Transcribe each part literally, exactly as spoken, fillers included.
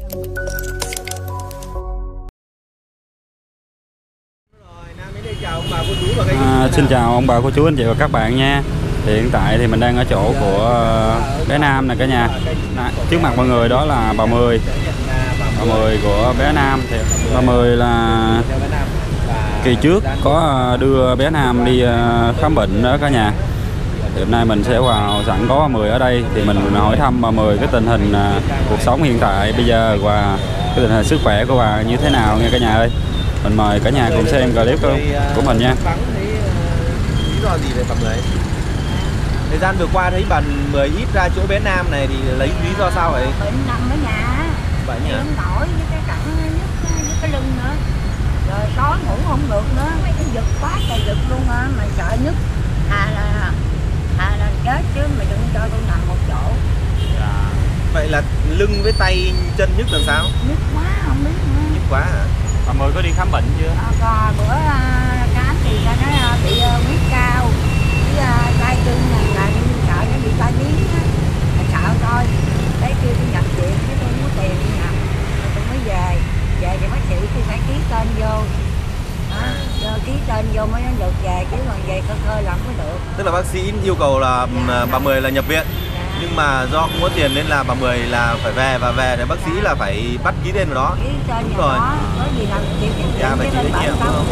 À, xin chào ông bà cô chú anh chị và các bạn nha. Hiện tại thì mình đang ở chỗ của bé Nam này cả nhà. À, trước mặt mọi người đó là bà Mười, bà Mười của bé Nam. Thì bà Mười là kỳ trước có đưa bé Nam đi khám bệnh đó cả nhà. Thì hôm nay mình sẽ vào, sẵn có bà Mười ở đây thì mình hỏi thăm bà Mười cái tình hình cuộc sống hiện tại bây giờ và cái tình hình sức khỏe của bà như thế nào nha cả nhà ơi. Mình mời cả nhà cùng xem clip của, của mình nha. Lý do gì vậy bà Mười? Thời gian vừa qua thấy bà Mười ít ra chỗ bé Nam này thì lấy lý do sao vậy? Bệnh nằm ở nhà. Bệnh nhỉ? Không nổi với cái cẳng nhức với cái lưng nữa. Rồi tối ngủ không được nữa, cái giật quá trời giật luôn á, mà sợ nhức. À là à là chết chứ mà đừng cho tôi nằm một chỗ. À, vậy là lưng với tay chân nhức làm sao? Nhức quá không biết nữa. Nhức quá hả? Bà Mười có đi khám bệnh chưa? À, còn bữa uh, khám thì ta nói uh, bị uh, huyết cao, với uh, tay chân này là sợ nó bị tai biến á, sợ thôi. Đấy kêu tôi nhập viện, cái tôi không có tiền đi nhập, rồi tôi mới về, về thì bác sĩ tôi phải ký tên vô, đó, rồi ký tên vô mới được về, chứ còn về khơi khơi làm mới được. Tức là bác sĩ yêu cầu là dạ, bà Mười là nhập viện. Dạ. Nhưng mà do không có tiền nên là bà Mười là phải về, và về để bác sĩ là phải bắt ký tên vào đó. Ký tên đúng vào rồi. đó, có gì làm chịu trách nhiệm, dạ, phải chịu trách nhiệm đúng không?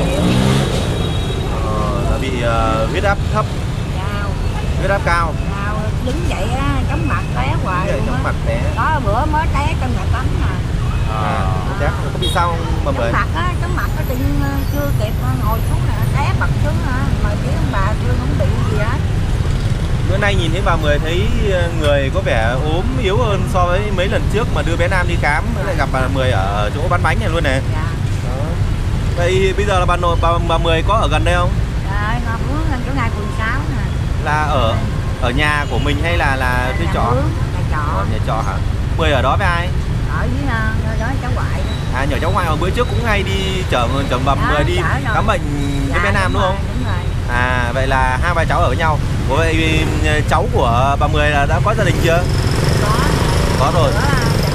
Ờ, là bị uh, huyết áp thấp, Cao. huyết áp cao. Cao, đứng dậy á, chóng mặt té hoài luôn chóng mặt té. Đó bữa mới té trong nhà tắm nè. À, chắc có bị sao không bà Mười? Chóng mặt á, chóng mặt á, tự nhiên chưa kịp ngồi xuống nè, té bật xuống hả, mà chứ ông bà tôi không bị gì hết. Bữa nay nhìn thấy bà Mười thấy người có vẻ ốm yếu hơn so với mấy lần trước mà đưa bé Nam đi khám, mới lại gặp bà Mười ở chỗ bán bánh này luôn này. Dạ. Đó. Vậy bây giờ là bà nội bà, bà Mười có ở gần đây không? Dạ, ngọc hướng gần chỗ ngay quận sáu nè. Là ở ở nhà của mình hay là là thuê trọ? Nhà trọ. Ở nhà trọ hả? Mười ở đó với ai? Ở với uh, đó cháu ngoại đó. À, nhỏ cháu ngoại hồi bữa trước cũng hay đi chở chở bà Mười đi khám bệnh với bé Nam đúng không? Đúng rồi. À, vậy là hai bà cháu ở với nhau. Ủa, vậy cháu của bà Mười là đã có gia đình chưa? Có. Có rồi. Có,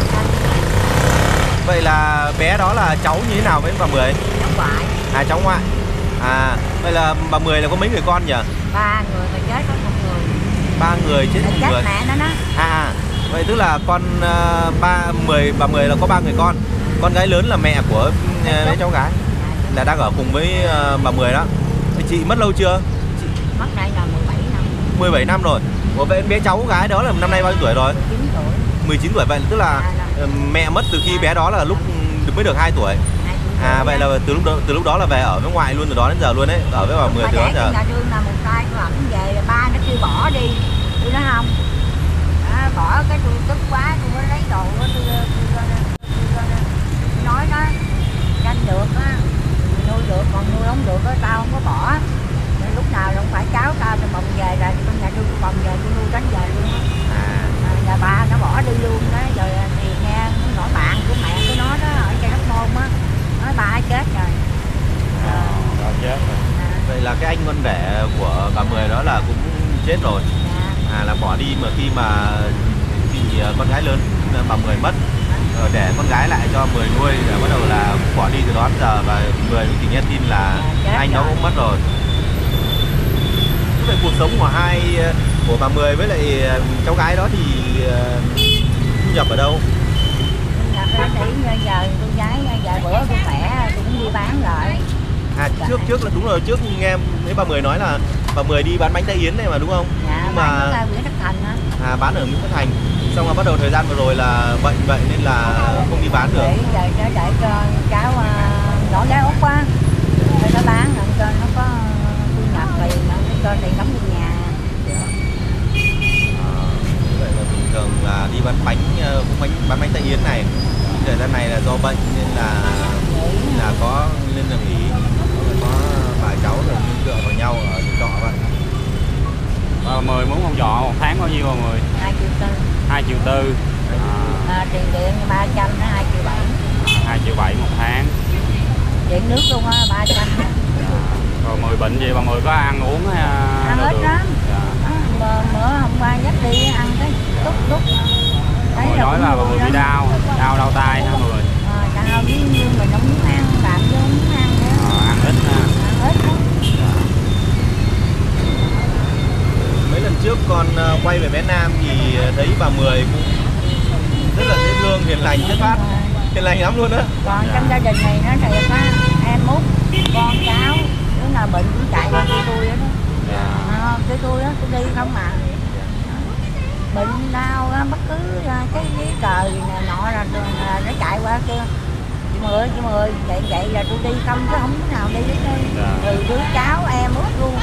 vậy là bé đó là cháu như thế nào với bà Mười? Cháu ngoại. À, cháu ngoại. À, vậy là bà Mười là có mấy người con nhỉ? Ba người mà chết có một người. Ba người chết một người. Mẹ nó đó. À, vậy tức là con uh, ba mười bà Mười là có ba người con. Con gái lớn là mẹ của uh, cháu gái là đang ở cùng với uh, bà Mười đó. Vậy chị mất lâu chưa? Chị mất đây là mười bảy năm. mười bảy năm rồi. Ủa, vậy bé cháu gái đó là năm nay bao nhiêu tuổi rồi? mười chín tuổi. mười chín tuổi, vậy tức là uh, mẹ mất từ khi bé đó là lúc mới được hai tuổi. À, vậy là từ lúc đó, từ lúc đó là về ở với ngoại luôn, từ đó đến giờ luôn đấy, ở với bà Mười từ đó đến giờ. Nhà đương là một tay của ổng về là ba nó kêu bỏ đi, tôi nói không, à, bỏ cái tôi tức quá tôi mới lấy đồ tôi, tôi, tôi, tôi, tôi nói nó tranh được á, nuôi được còn nuôi không được á tao không có bỏ. Nên lúc nào không phải cháu tao thì bồng về là con nhà đương bồng về tôi nuôi đánh về luôn á. À, nhà ba nó bỏ đi luôn đó, rồi thì nghe nói bạn của mẹ của nó đó ở trên Hóc Môn á. Nói bà ấy chết rồi. À, bà chết rồi. À. Vậy là cái anh con rể của bà Mười đó là cũng chết rồi. Dạ. À, là bỏ đi mà khi mà bị con gái lớn bà Mười mất, rồi để con gái lại cho Mười nuôi, rồi bắt đầu là bỏ đi từ đó đến giờ, và Mười thì nghe tin là dạ, anh đó cũng mất rồi. Vậy cuộc sống của hai của bà Mười với lại cháu gái đó thì thu nhập ở đâu? Nhập ra để giờ con gái giờ bữa tôi khỏe tôi cũng đi bán rồi. À, trước trước là đúng rồi, trước nghe thấy bà Mười nói là bà Mười đi bán bánh Tây Yến này mà đúng không? Dạ, nhưng bán mà ở Nguyễn Tất Thành á. À, bán ở Nguyễn Tất Thành. Xong rồi bắt đầu thời gian vừa rồi là bệnh vậy nên là không đi bán được. Để để để, để cho cháu uh, nhỏ gái Út á, để nó bán làm cho nó có thu nhập tiền, nó cho tiền đóng trong nhà. À, vậy là bình thường là đi bán bánh bánh bán bánh Tây Yến này. Thời gian này là do bệnh nên là là có nên là nghỉ, có vài cháu rồi dựa vào nhau ở trọ vậy. Bà Mười muốn ông trọ một tháng bao nhiêu bà Mười? Hai triệu tư. Hai triệu tư. À, à, tiền điện ba trăm nó hai triệu bảy. À, hai triệu bảy một tháng. Điện nước luôn á ba trăm. Rồi Mười bệnh gì bà Mười có ăn uống hay ăn hết đó. Dạ. Bữa hôm qua dắt đi ăn cái túc túc. Bà Mười nói là bà Mười bị đau, đau đau tay hả mọi người? Ờ, đau với như mình không muốn ăn, bạn vô không muốn ăn nữa. Ờ, ăn ít ha. Ăn ít đó. Mấy lần trước con quay về Việt Nam thì thấy bà Mười cũng rất là dễ thương, hiền lành, chất phát, hiền lành lắm luôn á. Còn trong gia đình này nó thiệt á, em út, con cháu, đứa nào bệnh cũng chạy qua tụi tôi đó. Dạ. À, tụi tôi đó, tôi đi không mà. Bệnh đau á, bất cứ cái giấy tờ gì này nọ là, là nó chạy qua kêu chị Mười ơi, chị Mười ơi, vậy vậy là tôi đi không chứ không có nào đi hết đây. Dạ. Từ đứa cháu em út luôn.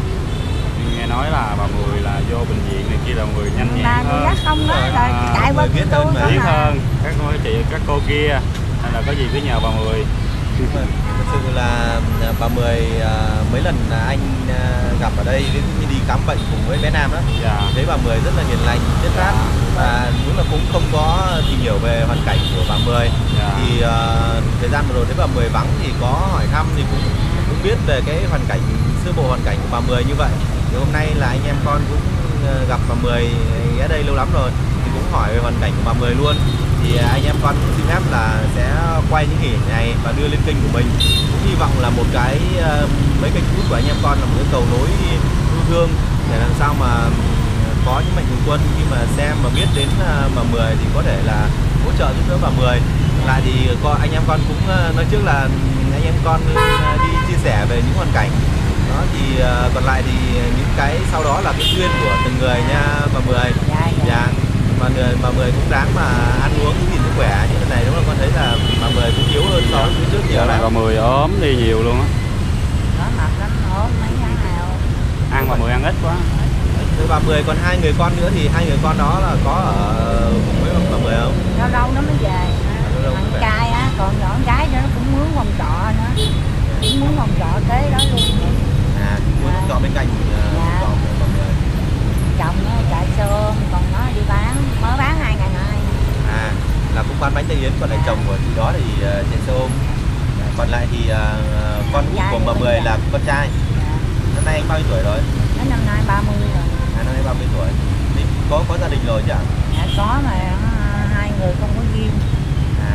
Nghe nói là bà Mười là vô bệnh viện này kia là người nhanh nhẹn Bà hơn. tôi dắt không đó, rồi À, chạy qua biết kêu tôi hơn mà. không Biết à. hơn các cô chị các cô kia, nên là có gì cứ nhờ bà Mười. Thật sự là bà Mười mấy lần anh gặp ở đây cũng như đi khám bệnh cùng với bé Nam đó, Dạ. thấy bà Mười rất là hiền lành, chất phác, và đúng là cũng không có tìm hiểu về hoàn cảnh của bà Mười. Dạ. Thì uh, thời gian vừa rồi thấy bà Mười vắng thì có hỏi thăm thì cũng cũng biết về cái hoàn cảnh, sơ bộ hoàn cảnh của bà Mười như vậy. Thì hôm nay là anh em con cũng gặp bà Mười ở đây lâu lắm rồi thì cũng hỏi về hoàn cảnh của bà Mười luôn. Thì anh em con cũng xin phép là sẽ quay những hình ảnh này và đưa lên kênh của mình. Cũng hy vọng là một cái mấy kênh YouTube của anh em con là một cái cầu nối yêu thương để làm sao mà có những mạnh thường quân khi mà xem mà biết đến bà Mười thì có thể là hỗ trợ giúp đỡ bà Mười. Lại thì con anh em con cũng nói trước là anh em con đi chia sẻ về những hoàn cảnh đó, thì còn lại thì những cái sau đó là cái duyên của từng người nha bà Mười. Dạ, dạ. Dạ. Mà người bà Mười cũng đáng mà ăn uống giữ gìn sức khỏe như thế này, đúng là con thấy là bà Mười cũng yếu hơn so với trước nhiều Giờ này lắm. bà Mười ốm đi nhiều luôn á. Có mập lắm, ốm mấy tháng nào. Ăn bà Mười ăn ít quá. Từ bà Mười còn hai người con nữa thì hai người con đó là có ở cùng với bà Mười không? Lâu lâu nó mới về. Lâu lâu Thằng mới về. trai á, còn nhỏ con gái nữa nó cũng mướn phòng trọ nữa. Cũng mướn phòng trọ kế đó luôn. À, muốn Dạ. trọ bên cạnh uh, Dạ. trọ của bà Mười. Chồng nó chạy xe ôm, còn nó đi bán, mới bán hai ngày nay. À, là cũng bán bánh Tây Yến, còn lại chồng của chị đó thì uh, chạy xe ôm. Còn lại thì uh, con út của bà Mười là con trai. Dạ. Năm nay anh bao nhiêu tuổi rồi? Nó năm nay ba mươi rồi. À, năm nay ba mươi tuổi. Thì có có gia đình rồi chứ ạ? Dạ có mà uh, hai người không có duyên. À,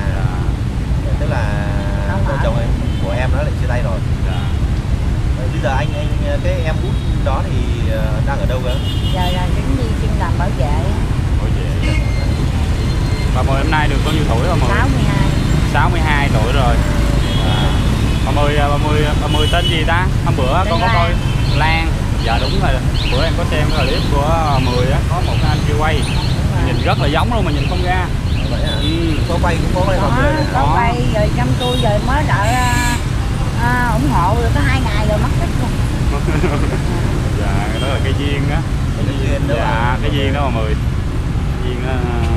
tức là Không vợ ạ. chồng em của em nó lại chia tay rồi. Dạ. Vậy bây giờ anh anh cái em út đó thì uh, đang ở đâu cơ? Giờ là tính đi chuyên làm bảo vệ. Ôi về. Bà Mười hôm nay được bao nhiêu tuổi bà Mười? sáu mươi hai. sáu mươi hai tuổi rồi. À, bà Mười bà Mười bà Mười tên gì ta? Hôm bữa Tên con có Lan. coi Lan. Dạ đúng rồi. Bữa em có xem cái clip của bà Mười á, có một anh kia quay. Nhìn rất là giống luôn mà nhìn không ra. Vậy à? Ừ. Có quay cũng có quay Có, bà Mười. có Đó. quay rồi chăm tôi rồi mới đợi à, à, ủng hộ được có hai ngày rồi mất tích luôn. Dạ đó là cái duyên á. Cái duyên đó Dạ bà- cái duyên đó bà Mười. Duyên đó.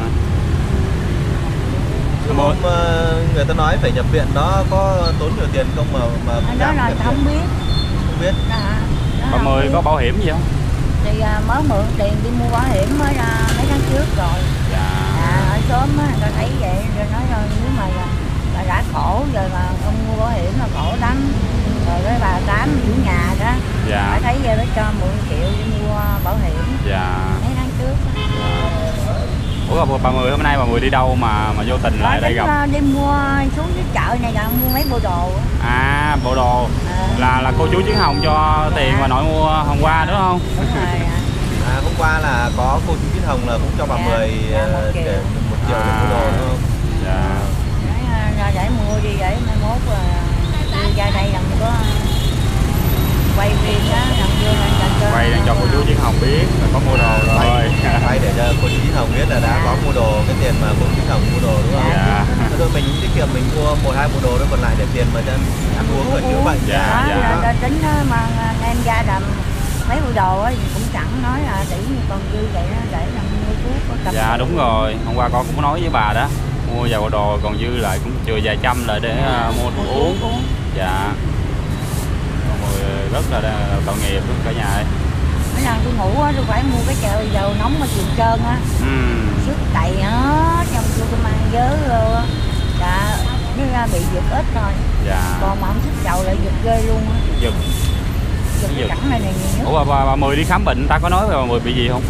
Hôm uh, người ta nói phải nhập viện đó có tốn nhiều tiền không mà mà À, cũng đó dám là nhập không viện? biết. Không biết. Đó, đó Bà không Mười biết. có bảo hiểm gì không? Thì à, mới mượn tiền đi mua bảo hiểm mới ra mấy tháng trước rồi. Dạ. À, ở xóm á, người ta thấy vậy rồi nói rồi nếu mà là, bà đã khổ rồi mà không mua bảo hiểm là khổ lắm. Rồi cái bà Tám chủ nhà đó, bà Dạ. thấy vậy mới cho mượn triệu đi mua bảo hiểm Dạ. mấy tháng trước. Ủa bà, bà Mười hôm nay bà Mười đi đâu mà mà vô tình lại Rồi đây tính, gặp? à, đi mua xuống cái chợ này là mua mấy bộ đồ á. À bộ đồ À. là là cô chú Chiến Hồng cho tiền mà nội mua hôm qua đúng không? Đúng rồi ạ. À, hôm qua là có cô chú Kiến Hồng là cũng cho bà Dạ, Mười dạ, uh, một triệu. để một triệu để À. mua đồ đúng không? Dạ. Nói, à, ra để mua đi để mai mốt là đi ra đây làm có quay phim đó làm vô lên cho cho Quay đang cho cô chú Chiến Hồng biết là có mua đồ rồi. Quay, quay để cho cô chú Kiến Hồng biết là đã có mua đồ, cái tiền mà cô chú Kiến Hồng mua đồ đúng không? Dạ. Thế thôi mình tiết kiệm mình mua một hai bộ đồ đó, còn lại để tiền mà cho ăn uống và chữa bệnh. Dạ, đó, dạ. là, là tính đó, mà em ra làm mấy bộ đồ á thì cũng chẳng nói là tỷ như còn dư vậy đó để làm mua thuốc có cầm Dạ đồ. đúng rồi, hôm qua con cũng nói với bà đó, mua vài bộ đồ còn dư lại cũng chừa vài trăm lại để Dạ, uh, mua thuốc uống. uống. Dạ. Mọi người rất là là tội nghiệp luôn cả nhà ấy. Mấy lần tôi ngủ á tôi phải mua cái chợ dầu nóng mà trường trơn á, Ừm. sức đầy hết trong tôi tôi mang vớ luôn. Dạ, nó ra bị giật ít thôi. Dạ. Còn mà không sức dầu lại giật ghê luôn á. Giật. Giật Giật. cái cẳng này này nhiều nhất. Ủa bà, bà, bà Mười đi khám bệnh ta có nói về bà Mười bị gì không?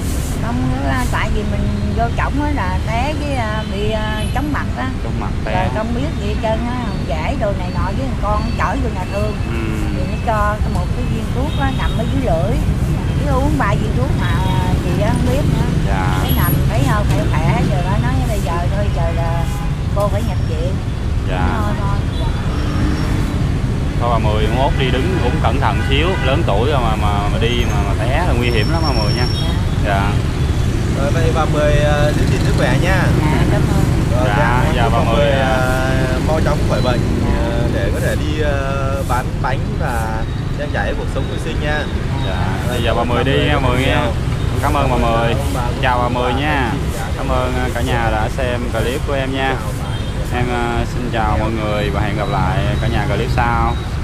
Không, tại vì mình vô trỏng á là té với à, bị à, chóng mặt á. Trong mặt Rồi té. không biết gì hết trơn á, giải đồ này nọ với con chở vô nhà thương. Ừ. Thì nó cho cái một cái viên thuốc á, nằm ở dưới lưỡi. Cứ uống ba viên thuốc mà chị á không biết nữa. Dạ. Thấy nằm, thấy không, khỏe khỏe, giờ nó nói bây giờ thôi, giờ là cô phải nhập viện. Dạ. Thôi thôi. Thôi bà Mười mốt đi đứng cũng cẩn thận xíu, lớn tuổi rồi mà mà, mà đi mà, mà té là nguy hiểm lắm bà Mười nha. Dạ. Rồi vậy bà Mười uh, giữ gìn sức khỏe nha. Dạ, cảm ơn. Rồi, Dạ, chúc dạ, bà Mười, uh, mau chóng khỏi bệnh uh, để có thể đi uh, bán bánh và trang trải cuộc sống mưu sinh nha. Dạ. Bây giờ bà Mười đi nha Mười nha. Cảm ơn bà Mười. Chào bà Mười nha. Cảm ơn cả nhà đã xem clip của em nha. Em uh, xin chào mọi người và hẹn gặp lại cả nhà clip sau.